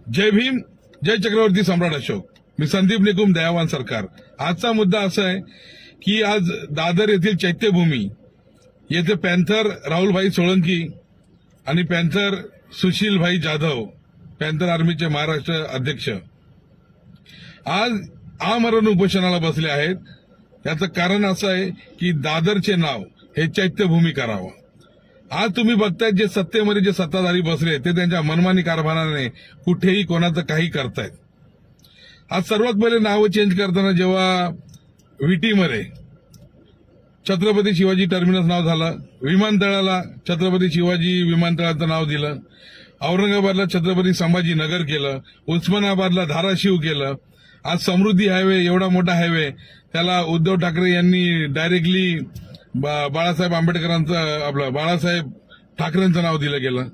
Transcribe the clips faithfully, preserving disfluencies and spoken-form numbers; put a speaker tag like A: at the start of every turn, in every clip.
A: जय भीम, जय चक्रवर्ती सम्राट अशोक. मी संदीप निकुम, दयावान सरकार. आजचा मुद्दा असा आहे की आज दादर येथील चैत्यभूमी येथे पॅन्थर राहुलभाई सोळंकी आणि पॅन्थर सुशीलभाई जाधव, पॅन्थर आर्मीचे महाराष्ट्र अध्यक्ष, आज आमरण उपोषणाला बसले आहेत. याचं कारण असं आहे की दादरचे नाव हे चैत्यभूमी करावं. आज तुम्ही बघताय जे सत्तेमध्ये जे सत्ताधारी बसले ते त्यांच्या मनमानी कारभाराने कुठेही कोणाचं काही करतायत. आज सर्वात पहिले नावं चेंज करताना जेव्हा विटीमध्ये छत्रपती शिवाजी टर्मिनस नाव झालं, विमानतळाला छत्रपती शिवाजी विमानतळाचं नाव दिलं, औरंगाबादला छत्रपती संभाजी नगर केलं, उस्मानाबादला धाराशिव केलं. आज समृद्धी हायवे एवढा मोठा हायवे त्याला उद्धव ठाकरे यांनी डायरेक्टली बाळासाहेब आंबेडकरांचं आपलं बाळासाहेब ठाकरेंचं नाव दिलं गेलं.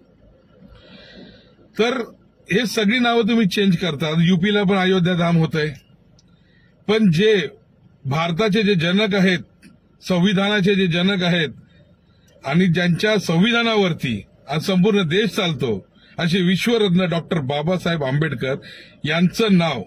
A: तर हे सगळी नावं तुम्ही चेंज करता. युपीला पण अयोध्या धाम होतंय. पण जे भारताचे जे जनक आहेत, संविधानाचे जे जनक आहेत आणि ज्यांच्या संविधानावरती आज संपूर्ण देश चालतो असे विश्वरत्न डॉक्टर बाबासाहेब आंबेडकर यांचं नाव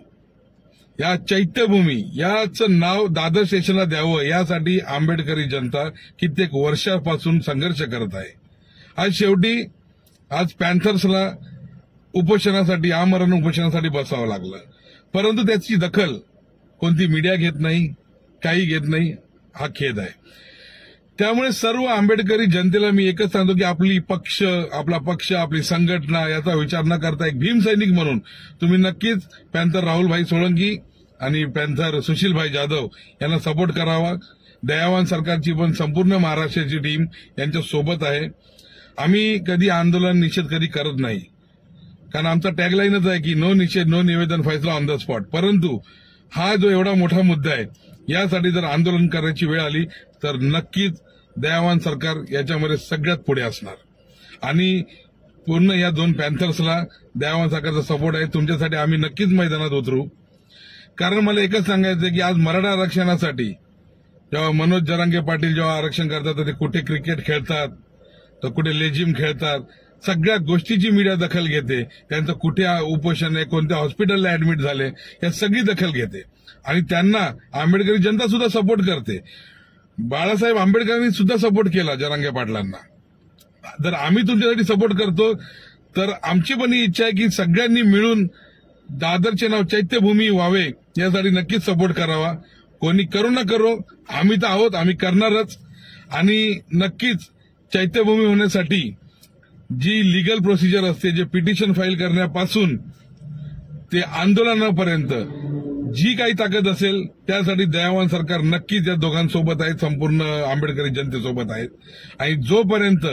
A: या चैत्यभूमी याचं नाव दादर स्टेशनला द्यावं यासाठी आंबेडकरी जनता कित्येक वर्षापासून संघर्ष करत आहे. आज शेवटी आज पॅन्थर्सला उपोषणासाठी आमरण उपोषणासाठी बसावं लागलं. परंतु त्याची दखल कोणती मीडिया घेत नाही, काही घेत नाही. हा खेद आहे. त्यामुळे सर्व आंबेडकरी जनतेला मी एकच सांगतो की आपली पक्ष आपला पक्ष आपली संघटना याचा विचार न करता एक भीमसैनिक म्हणून तुम्ही नक्कीच पॅन्थर राहुलभाई सोळंकी आणि पॅन्थर सुशीलभाई जाधव यांना सपोर्ट करावा. दयावान सरकारची पण संपूर्ण महाराष्ट्राची टीम यांच्या सोबत आहे. आम्ही कधी आंदोलन निषेध कधी करत नाही, कारण आमचा टॅगलाईनच आहे की नो निषेध नो निवेदन फैसला ऑन द स्पॉट. परंतु हा जो एवढा मोठा मुद्दा आहे यासाठी जर आंदोलन करायची वेळ आली तर नक्कीच दयावान सरकार याच्यामध्ये सगळ्यात पुढे असणार. आणि पूर्ण या दोन पॅन्थर्सला दयावान सरकारचा सपोर्ट आहे. तुमच्यासाठी आम्ही नक्कीच मैदानात उतरू. कारण मला एकच सांगायचं की आज मराठा आरक्षणासाठी जेव्हा मनोज जरांगे पाटील जेव्हा आरक्षण करतात तर ते कुठे क्रिकेट खेळतात तर कुठे लेझिम खेळतात. सगळ्या गोष्टीची मीडिया दखल घेते. त्यांचं कुठे उपोषण आहे, कोणत्या हॉस्पिटलला ऍडमिट झाले, या सगळी दखल घेते आणि त्यांना आंबेडकरी जनता सुद्धा सपोर्ट करते. बाळासाहेब आंबेडकरांनी सुद्धा सपोर्ट केला जरांगे पाटलांना. जर आम्ही तुमच्यासाठी सपोर्ट करतो तर आमची पण ही इच्छा आहे की सगळ्यांनी मिळून दादरचे नाव चैत्यभूमी व्हावे यासाठी नक्कीच सपोर्ट करावा. कोणी करो ना करो, आम्ही तर आहोत, आम्ही करणारच. आणि नक्कीच चैत्यभूमी होण्यासाठी जी लिगल प्रोसिजर असते, जे पिटिशन फाईल करण्यापासून ते आंदोलनापर्यंत जी काही ताकद असेल त्यासाठी दयावान सरकार नक्कीच या दोघांसोबत आहेत, संपूर्ण आंबेडकरी जनतेसोबत आहेत. आणि जोपर्यंत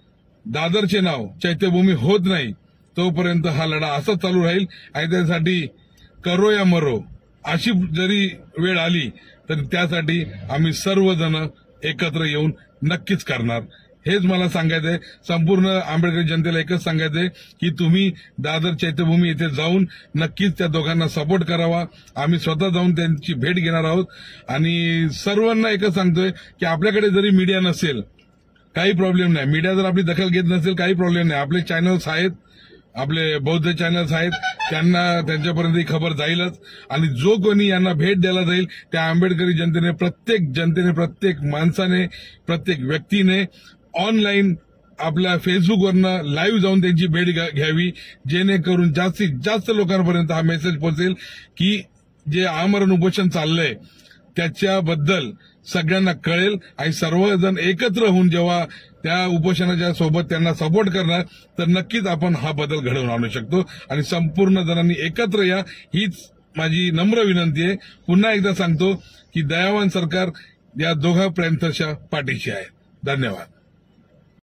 A: दादरचे नाव चैत्यभूमी होत नाही तोपर्यंत हा लढा असाच चालू राहील. आणि त्यासाठी करो या मरो अशी जरी वेळ आली तर त्यासाठी आम्ही सर्वजण एकत्र येऊन नक्कीच करणार. हेच मला सांगायचंय. संपूर्ण आंबेडकरी जनतेला एकच सांगायचंय की तुम्ही दादर चैत्यभूमी येथे जाऊन नक्कीच त्या दोघांना सपोर्ट करावा. आम्ही स्वतः जाऊन त्यांची भेट घेणार आहोत. आणि सर्वांना एकच सांगतोय की आपल्याकडे जरी मीडिया नसेल काही प्रॉब्लेम नाही, मीडिया जर आपली दखल घेत नसेल काही प्रॉब्लेम नाही. आपले चॅनल्स आहेत, आपले बौद्ध चॅनल्स आहेत, त्यांना त्यांच्यापर्यंत ही खबर जाईलच. आणि जो कोणी यांना भेट द्यायला जाईल त्या आंबेडकरी जनतेने प्रत्येक जनतेने प्रत्येक माणसाने प्रत्येक व्यक्तीने ऑनलाईन आपल्या फेसबुकवरनं लाईव्ह जाऊन त्यांची भेट घ्यावी, जेणेकरून जास्तीत जास्त लोकांपर्यंत हा मेसेज पोहोचेल की जे आमरण उपोषण चाललंय त्याच्याबद्दल सगळ्यांना कळेल. आणि सर्वजण एकत्र होऊन जेव्हा त्या उपोषणाच्या सोबत त्यांना सपोर्ट करणार तर नक्कीच आपण हा बदल घडवून आणू शकतो. आणि संपूर्ण जणांनी एकत्र या हीच माझी नम्र विनंती आहे. पुन्हा एकदा सांगतो की दयावान सरकार या दोघा पॅन्थरच्या पाठीशी आहे. धन्यवाद.